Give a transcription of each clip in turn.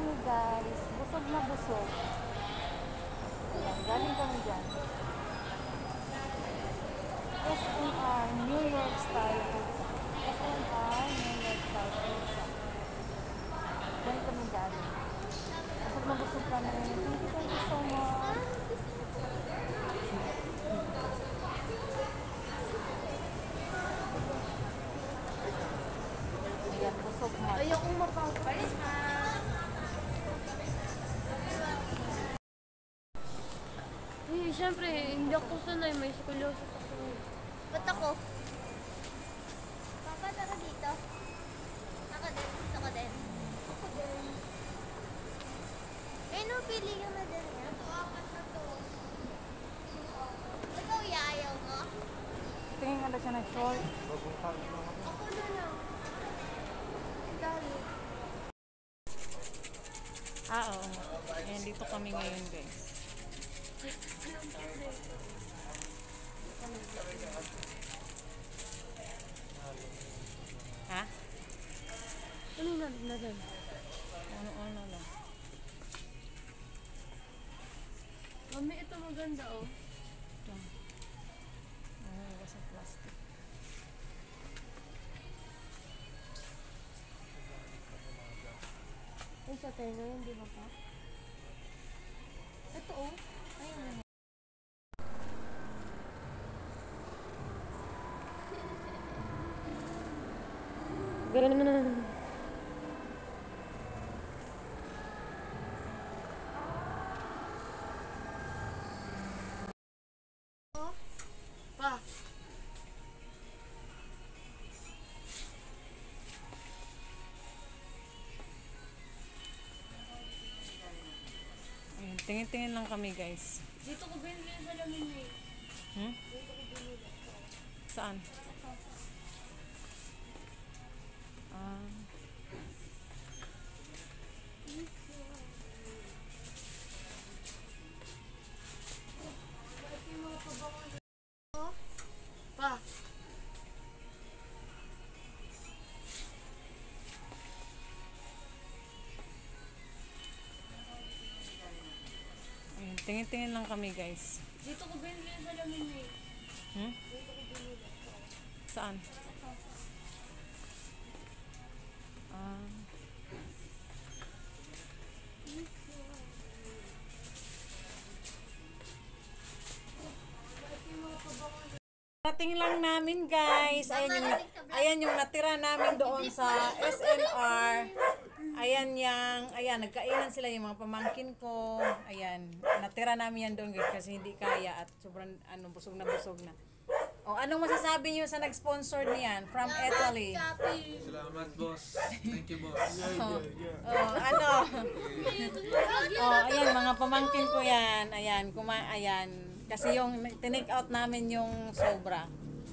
kami guys. Busog na busog. Ayan, galing kami dyan. SNR, New York Style Pizza. SNR, New York Style Pizza. Dyan kami galing. Busog na busog kami. Thank you so much. Ayan, busog na. Ayokong mapapais ha. Eh, syempre, hindi ako sanay. May scoliosis ako. Ba't ako? Papa, tara dito. Ako din. Gusto ko din. Ako din. Eh, no, pili ka na din. Ito, apat na to. Ikaw, ayaw mo? Tingin nga siya ng short. Ako na lang. Dali. Oo. Ayan, dito kami ngayon guys. Ha? Ano na dyan? Ano lang. Mami, ito maganda oh. Ito. Basta plastic. Ay, sa tenga yun, di ba pa? Ito oh. Ayun. Ganun naman. Pa. Ayun, tingin-tingin lang kami guys. Dito ko binili sa lamin eh. Hmm? Dito ko binili. Saan? Ah. Pa. Ayun, tingin-tingin lang kami guys. Dito ko binili sa lamin eh. Hmm? Dito ko binili. Saan? Ah. Rating lang namin guys. Ayan yung natira namin doon sa SNR. Ayan, nagkainan sila yung mga pamangkin ko. Ayan, natira namin yan doon guys kasi hindi kaya at sobrang busog na busog na. O, anong masasabi niyo sa nag-sponsor niyan from Italy? Salamat, boss. Thank you, boss. Ayan, mga pamangkin ko yan. Ayan. Kasi yung tinake out namin yung sobra.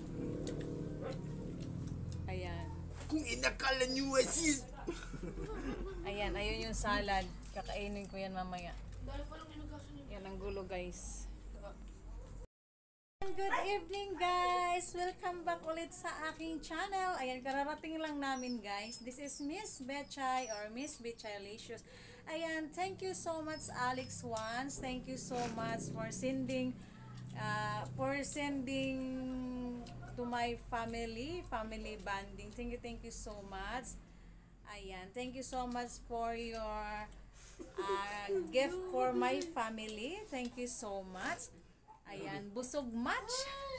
Ayan. Kung inakala niyo asis. Ayan, ayun yung salad. Kakainin ko yan mamaya. Yan ang gulo, guys. Good evening, guys! Welcome back ulit sa aking channel. Ayan, kararating lang namin, guys. This is Miss Betchay or Miss Betchaylicious. Ayan, thank you so much, Alex Wans. Thank you so much for sending to my family bonding. Thank you so much. Ayan, thank you so much for your gift for my family. Thank you so much. Ayan, busog much.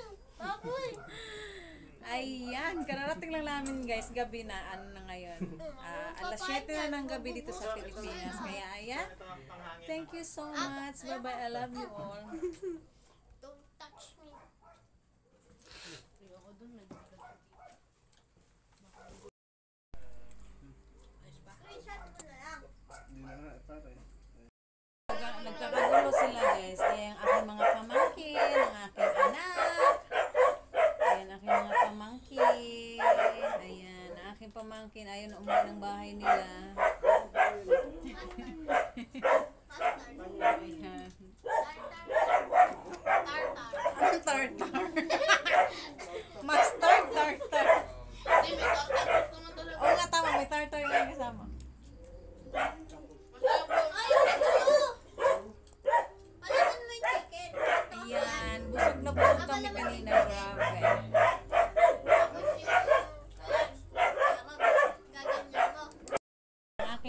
Ayan, kararating lang namin guys, gabi na, ngayon. Alas 7 na ng gabi dito sa Pilipinas. Kaya ayan, thank you so much. Bye-bye, I love you all. Don't touch me. Screenshot mo na lang. Nagkakagulo sila guys. Kaya ang aking mga pamangkin, ang aking anak. Ayan, aking mga pamangkin. Ayan, ang aking pamangkin. Ayun, umuwi ng bahay nila. Ayan.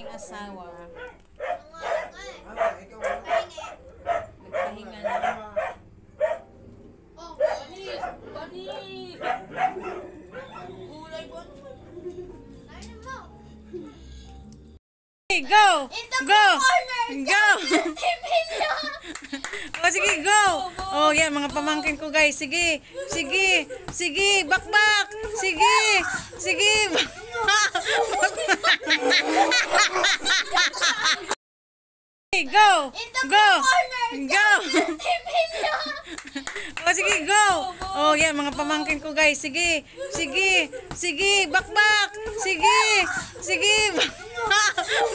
asawa. Pahingi. Nagpahinga na. Oh, bani! Bani! Gulay po. Ayun mo. Hey, go! Go! Go! Sipilyo! O, sige, go! Oh, yan, mga pamangkin ko, guys. Sige, sige, sige, bakbak! Sige, sige, bakbak! Hey, go! Go! Go! Sipilyo! O, sige, go! Oh, yan, mga pamangkin ko, guys. Sige, sige, sige, bakbak! Sige, sige, bakbak!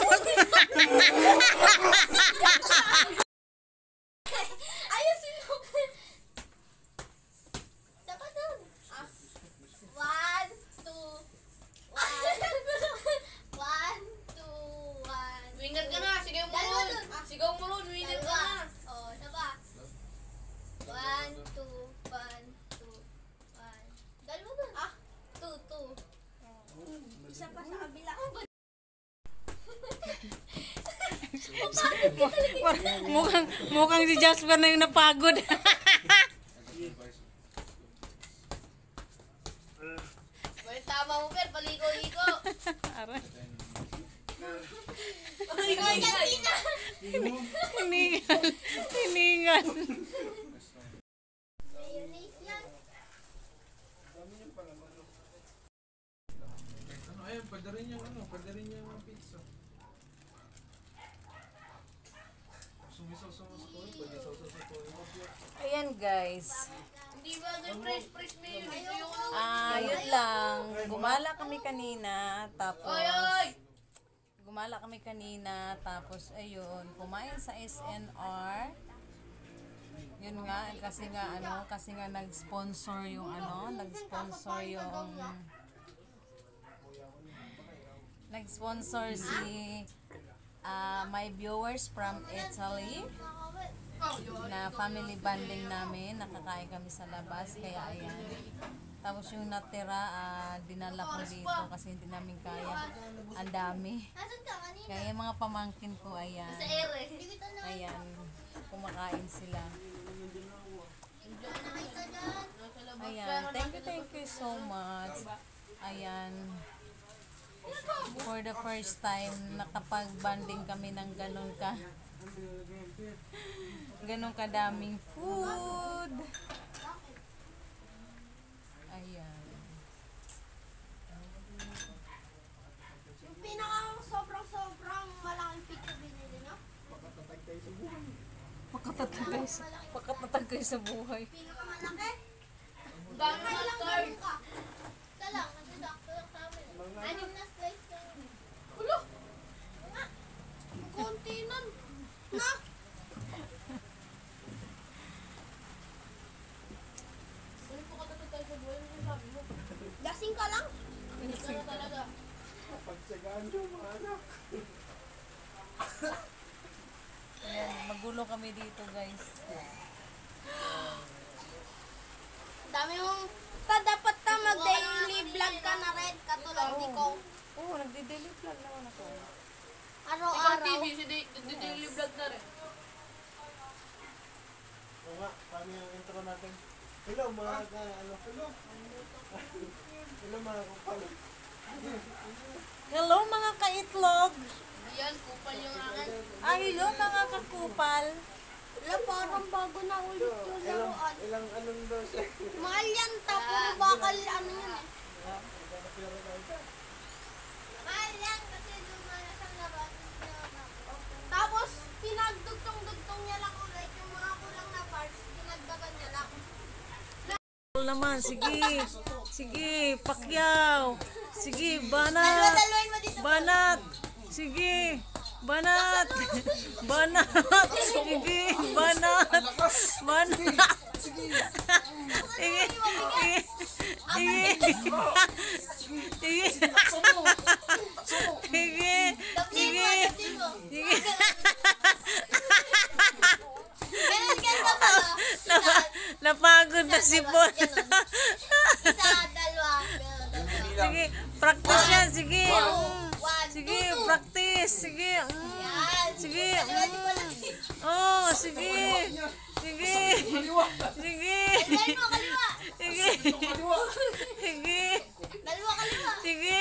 Ayusin mo. Dapat doon. 1, 2, 1. 1, 2, 1. Winner ka na! Sigaw mo Dalawa ron! dun. Sigaw mo ron! Winner ka na! Oh, isa pa. 1, 2, 1, 2, 1. Dalawa dun. 2, 2. Isa pa sa kabila. Mukhang si Jasper na yung napagod. May tama mo, Per. Paliko-liko! Aray, Kanina. hiningan. Hiningan. Mayonnaise yan. Ano, ayun, pwede rin yung pizza. Sumisaw-saw sa toyo, pwede saw-saw sa toyo. Ayan, guys. Hindi ba ganyan fresh mayonnaise? Yung Yun lang. Gumala kami kanina. Tapos, ayun, kumain sa SNR. Yun nga, kasi nga nag-sponsor yung nag-sponsor si my viewers from Italy na family bonding namin. Nakakain kami sa labas, kaya ayan. Tapos yung natira, dinala ko dito kasi hindi namin kaya. Ang dami. Nasaan ka kanina? Kaya yung mga pamangkin ko, ayan. Sa ere. Hindi kita na. Ayan, kumakain sila. Nakita dyan. Ayan, thank you so much. Ayan, for the first time, nakapag-banding kami ng ganun kadaming food. Ayan. Yung pinaka sobrang malaking pizza binili nyo? Pakatatag kayo sa buhay. Pinakamalaki? dami na Ilang card! ganun ka? Isa lang, nagdadakto lang sa amin. 6 na slice lang. Ulo! Nga. Ang konti nun. Na? Ano po katatag sa buhay? Ano sabi mo? Lasing ka lang? Hindi ka na talaga. Ayan, magulo kami dito, guys. Dami mong... dapat mag-daily vlog ka na rin, katulad ni Kong. Oo, nagdi-daily vlog naman ako. Ikaw Araw-araw. TV, si daily vlog na rin. Oo nga, paano yung intro natin? Hello mga Hello mga kapalo. Hello mga kaitlog! Yan, kupal yung akin. Hello mga kakupal! Wala, parang bago na ulit yung laruan. Ilang anong daw siya? Mahal yan, tapos bakal ano yan eh. Mahal yan kasi lumalas ang laruan. Tapos pinagdugtong-dugtong niya lang ulit yung mga kulang na parts, pinagdagan niya lang. Naman, sige. Sige, Pacquiao. Sige, banat. Dalawain mo dito. Banat. Sige. Banat. Banat. Sige, banat. Banat. Sige. Sige. Sige. Sige. Sige. Sige. Sige. Ganun ganda pa. Napagod na si Bon. Isa, dalawa. Sige, practice yan. Sige. One, Sige, two, two. practice. Sige. Sige. Oh, sige. Sige. Sige. Kaliwa, kaliwa. Sige. Sige. Kaliwa, kaliwa. Sige.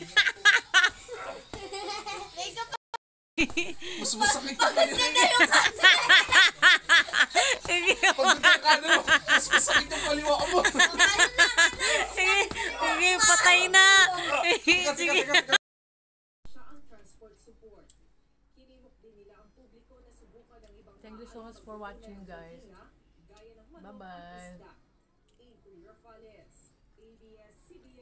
Teka pa. Mas masakit ka kayo. Sige. Pag nagkakano mo, mas masakit yung kaliwa mo. Sige. Sige, patay na. Sige. Thank you so much for watching, guys. Bye-bye.